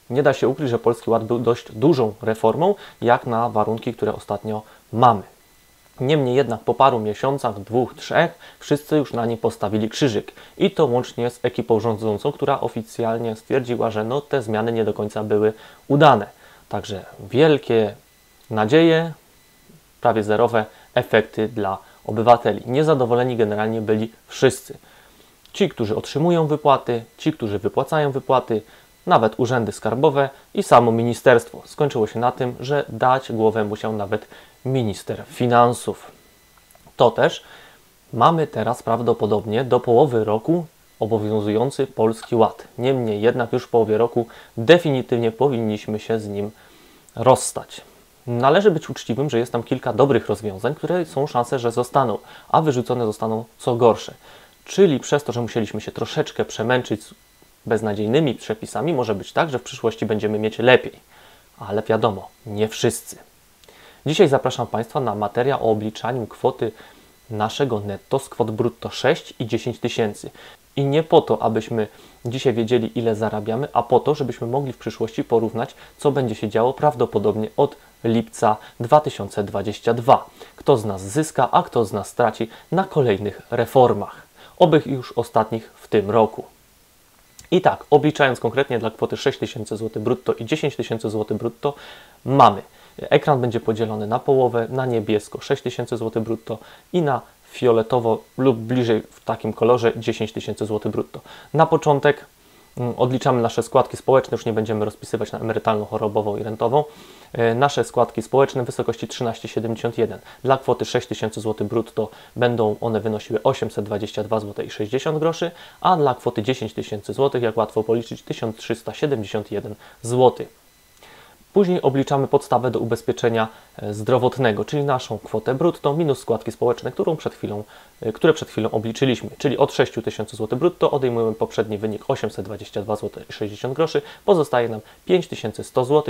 Nie da się ukryć, że Polski Ład był dość dużą reformą, jak na warunki, które ostatnio mamy. Niemniej jednak po paru miesiącach, 2, 3, wszyscy już na nim postawili krzyżyk. I to łącznie z ekipą rządzącą, która oficjalnie stwierdziła, że no, te zmiany nie do końca były udane. Także wielkie nadzieje, prawie zerowe efekty dla obywateli. Niezadowoleni generalnie byli wszyscy. Ci, którzy otrzymują wypłaty, ci, którzy wypłacają wypłaty, nawet urzędy skarbowe i samo ministerstwo. Skończyło się na tym, że dać głowę musiał nawet minister finansów. To też mamy teraz prawdopodobnie do połowy roku obowiązujący Polski Ład. Niemniej jednak już w połowie roku definitywnie powinniśmy się z nim rozstać. Należy być uczciwym, że jest tam kilka dobrych rozwiązań, które są szanse, że zostaną, a wyrzucone zostaną co gorsze. Czyli przez to, że musieliśmy się troszeczkę przemęczyć z beznadziejnymi przepisami, może być tak, że w przyszłości będziemy mieć lepiej. Ale wiadomo, nie wszyscy. Dzisiaj zapraszam Państwa na materiał o obliczaniu kwoty naszego netto z kwot brutto 6 i 10 tysięcy. I nie po to, abyśmy dzisiaj wiedzieli, ile zarabiamy, a po to, żebyśmy mogli w przyszłości porównać, co będzie się działo prawdopodobnie od lipca 2022. Kto z nas zyska, a kto z nas straci na kolejnych reformach. Oby już ostatnich w tym roku. I tak, obliczając konkretnie dla kwoty 6 tysięcy zł brutto i 10 tysięcy zł brutto, mamy. Ekran będzie podzielony na połowę, na niebiesko 6 tysięcy zł brutto i na fioletowo lub bliżej w takim kolorze 10 tysięcy zł brutto. Na początek odliczamy nasze składki społeczne, już nie będziemy rozpisywać na emerytalną, chorobową i rentową. Nasze składki społeczne w wysokości 13,71. Dla kwoty 6 tysięcy zł brutto będą one wynosiły 822 zł i 60 groszy, a dla kwoty 10 tysięcy zł, jak łatwo policzyć, 1371 zł. Później obliczamy podstawę do ubezpieczenia zdrowotnego, czyli naszą kwotę brutto minus składki społeczne, które przed chwilą obliczyliśmy. Czyli od 6 tysięcy zł brutto odejmujemy poprzedni wynik 822 zł i 60 groszy, pozostaje nam 5100 zł,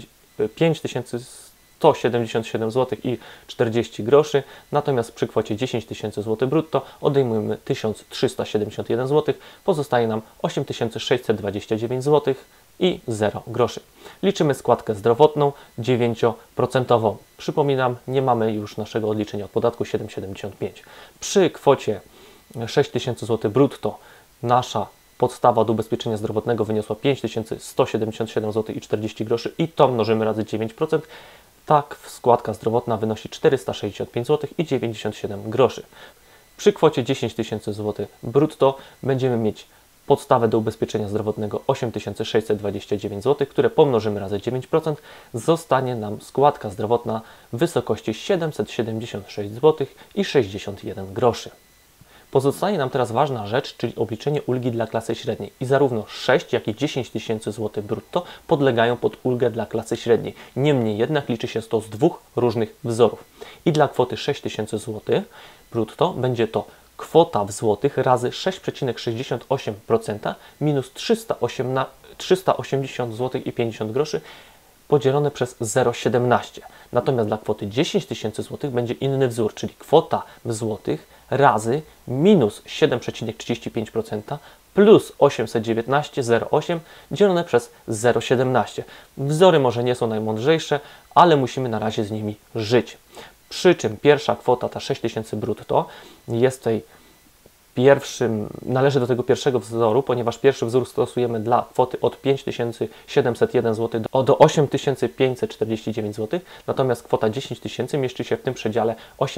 5177 zł i 40 groszy, natomiast przy kwocie 10 tysięcy zł brutto odejmujemy 1371 zł, pozostaje nam 8629 zł i 0 groszy. Liczymy składkę zdrowotną 9%. Przypominam, nie mamy już naszego odliczenia od podatku 7,75. Przy kwocie 6 tysięcy zł brutto nasza podstawa do ubezpieczenia zdrowotnego wyniosła 5177 zł i 40 groszy i to mnożymy razy 9%. Tak, składka zdrowotna wynosi 465 zł i 97 groszy. Przy kwocie 10 tysięcy zł brutto będziemy mieć podstawę do ubezpieczenia zdrowotnego 8629 zł, które pomnożymy razy 9%, zostanie nam składka zdrowotna w wysokości 776 zł i 61 groszy. Pozostaje nam teraz ważna rzecz, czyli obliczenie ulgi dla klasy średniej. I zarówno 6, jak i 10 tysięcy zł brutto podlegają pod ulgę dla klasy średniej. Niemniej jednak liczy się to z dwóch różnych wzorów. I dla kwoty 6 tysięcy zł brutto będzie to kwota w złotych razy 6,68% minus 380 zł i 50 groszy podzielone przez 0,17. Natomiast dla kwoty 10 tysięcy zł będzie inny wzór, czyli kwota w złotych razy minus 7,35% plus 819,08 dzielone przez 0,17. Wzory może nie są najmądrzejsze, ale musimy na razie z nimi żyć. Przy czym pierwsza kwota, ta 6 tysięcy brutto, jest należy do tego pierwszego wzoru, ponieważ pierwszy wzór stosujemy dla kwoty od 5701 zł do 8549 zł, natomiast kwota 10 tysięcy mieści się w tym przedziale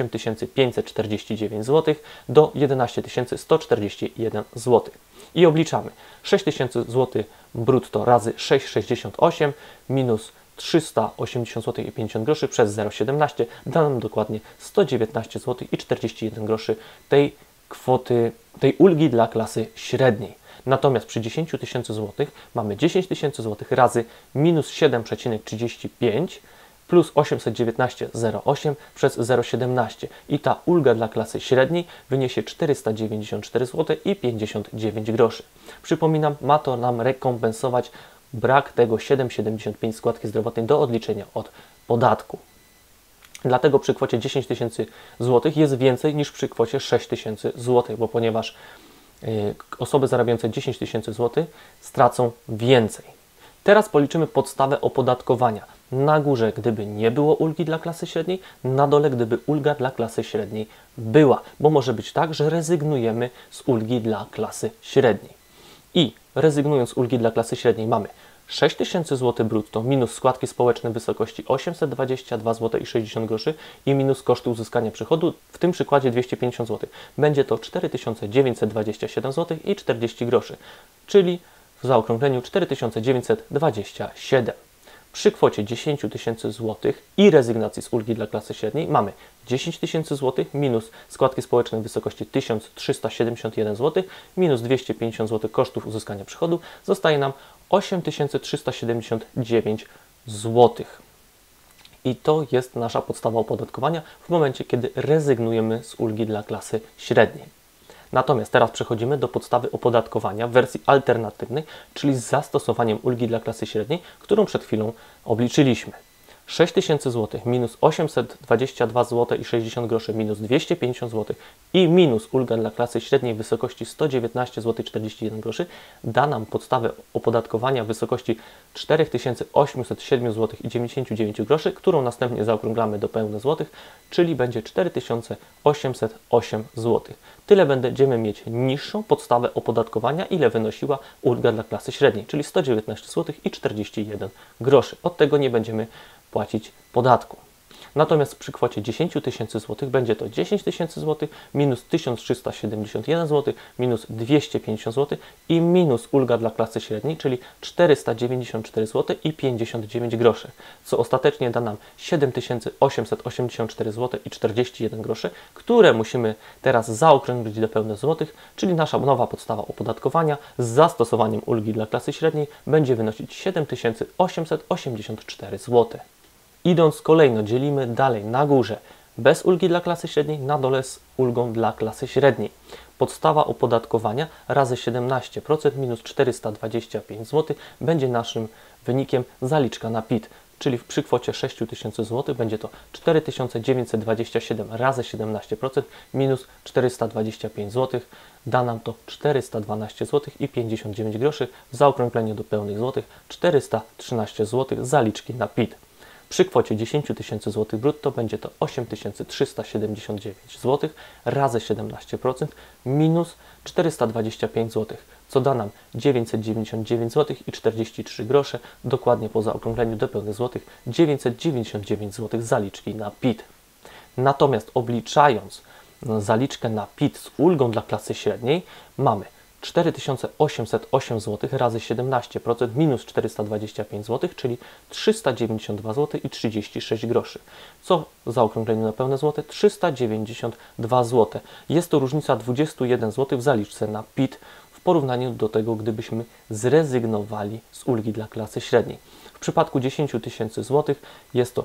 8549 zł do 11141 zł. I obliczamy 6 tysięcy zł brutto razy 6,68 minus 380 zł i 50 groszy przez 0,17 da nam dokładnie 119 zł i 41 groszy tej kwoty, tej ulgi dla klasy średniej. Natomiast przy 10 tysięcy złotych mamy 10 tysięcy złotych razy minus 7,35 plus 819,08 przez 0,17 i ta ulga dla klasy średniej wyniesie 494 zł i 59 groszy. Przypominam, ma to nam rekompensować brak tego 7,75 składki zdrowotnej do odliczenia od podatku. Dlatego przy kwocie 10 tysięcy złotych jest więcej niż przy kwocie 6 tysięcy złotych, bo ponieważ osoby zarabiające 10 tysięcy złotych stracą więcej. Teraz policzymy podstawę opodatkowania. Na górze, gdyby nie było ulgi dla klasy średniej, na dole, gdyby ulga dla klasy średniej była. Bo może być tak, że rezygnujemy z ulgi dla klasy średniej. I rezygnując z ulgi dla klasy średniej mamy 6000 zł brutto minus składki społeczne w wysokości 822,60 zł i minus koszty uzyskania przychodu, w tym przykładzie 250 zł. Będzie to 4927 zł i 40 groszy, czyli w zaokrągleniu 4927. Przy kwocie 10 tysięcy złotych i rezygnacji z ulgi dla klasy średniej mamy 10 tysięcy złotych minus składki społeczne w wysokości 1371 zł minus 250 zł kosztów uzyskania przychodu. Zostaje nam 8379 zł. I to jest nasza podstawa opodatkowania w momencie, kiedy rezygnujemy z ulgi dla klasy średniej. Natomiast teraz przechodzimy do podstawy opodatkowania w wersji alternatywnej, czyli z zastosowaniem ulgi dla klasy średniej, którą przed chwilą obliczyliśmy. 6000 zł minus 822,60 zł minus 250 zł i minus ulga dla klasy średniej w wysokości 119,41 zł da nam podstawę opodatkowania w wysokości 4807,99 zł, którą następnie zaokrąglamy do pełnych złotych, czyli będzie 4808 zł. Tyle będziemy mieć niższą podstawę opodatkowania, ile wynosiła ulga dla klasy średniej, czyli 119 zł i 41 groszy. Od tego nie będziemy płacić podatku. Natomiast przy kwocie 10 tysięcy złotych będzie to 10 tysięcy złotych minus 1371 zł minus 250 zł i minus ulga dla klasy średniej, czyli 494 zł i 59 groszy, co ostatecznie da nam 7884 zł i 41 groszy, które musimy teraz zaokrąglić do pełnych złotych, czyli nasza nowa podstawa opodatkowania z zastosowaniem ulgi dla klasy średniej będzie wynosić 7884 zł. Idąc kolejno, dzielimy dalej na górze bez ulgi dla klasy średniej, na dole z ulgą dla klasy średniej. Podstawa opodatkowania razy 17% minus 425 zł będzie naszym wynikiem zaliczka na PIT, czyli przy kwocie 6000 zł będzie to 4927 razy 17% minus 425 zł. Da nam to 412 zł i 59 groszy, w zaokrągleniu do pełnych złotych 413 zł zaliczki na PIT. Przy kwocie 10 tysięcy złotych brutto będzie to 8379 zł razy 17% minus 425 zł, co da nam 999 zł i 43 grosze, dokładnie po zaokrągleniu do pełnych złotych 999 zł zaliczki na PIT. Natomiast obliczając zaliczkę na PIT z ulgą dla klasy średniej mamy 4808 zł razy 17% minus 425 zł, czyli 392 zł i 36 groszy, co w zaokrągleniu na pełne złote 392 zł. Jest to różnica 21 zł w zaliczce na PIT w porównaniu do tego, gdybyśmy zrezygnowali z ulgi dla klasy średniej. W przypadku 10 tysięcy złotych jest to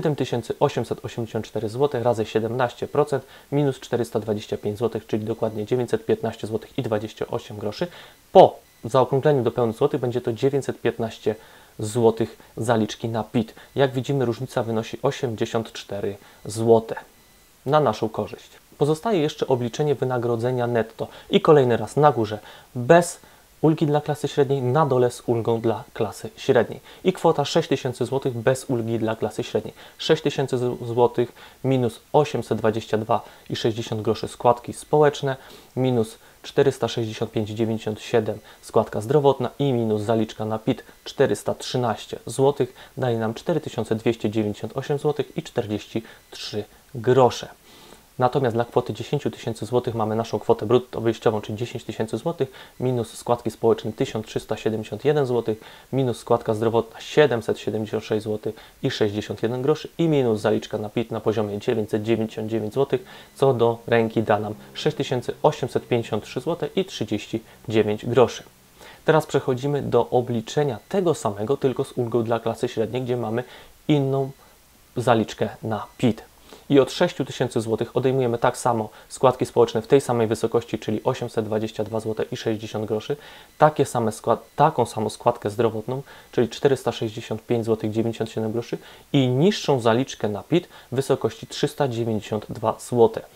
7884 zł razy 17% minus 425 zł, czyli dokładnie 915 zł i 28 groszy. Po zaokrągleniu do pełnych złotych będzie to 915 zł zaliczki na PIT. Jak widzimy, różnica wynosi 84 zł na naszą korzyść. Pozostaje jeszcze obliczenie wynagrodzenia netto i kolejny raz na górze bez ulgi dla klasy średniej, na dole z ulgą dla klasy średniej. I kwota 6000 zł bez ulgi dla klasy średniej. 6000 zł minus 822,60 groszy składki społeczne, minus 465,97 składka zdrowotna i minus zaliczka na PIT 413 zł daje nam 4298 zł i 43 grosze. Natomiast dla kwoty 10 tysięcy złotych mamy naszą kwotę brutto wyjściową, czyli 10 tysięcy złotych, minus składki społeczne 1371 zł, minus składka zdrowotna 776 zł i 61 groszy i minus zaliczka na PIT na poziomie 999 zł, co do ręki da nam 6853 zł i 39 groszy. Teraz przechodzimy do obliczenia tego samego, tylko z ulgą dla klasy średniej, gdzie mamy inną zaliczkę na PIT. I od 6 tysięcy złotych odejmujemy tak samo składki społeczne w tej samej wysokości, czyli 822 zł i 60 groszy, taką samą składkę zdrowotną, czyli 465 zł 97 groszy i niższą zaliczkę na PIT w wysokości 392 zł.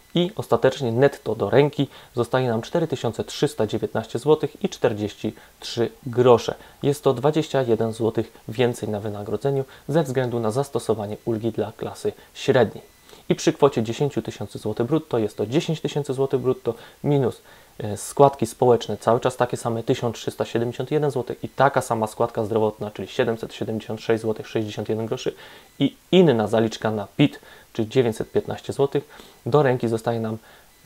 I ostatecznie netto do ręki zostaje nam 4319 zł i 43 grosze. Jest to 21 zł więcej na wynagrodzeniu ze względu na zastosowanie ulgi dla klasy średniej. I przy kwocie 10 tysięcy zł brutto jest to 10 tysięcy zł brutto minus składki społeczne cały czas takie same 1371 zł i taka sama składka zdrowotna, czyli 776 zł 61 groszy i inna zaliczka na PIT, czyli 915 zł. Do ręki zostaje nam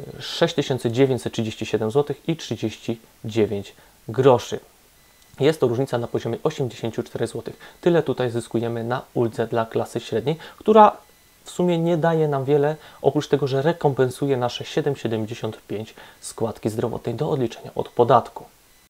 6937 zł i 39 groszy. Jest to różnica na poziomie 84 zł. Tyle tutaj zyskujemy na uldze dla klasy średniej, która w sumie nie daje nam wiele, oprócz tego, że rekompensuje nasze 7,75 składki zdrowotnej do odliczenia od podatku.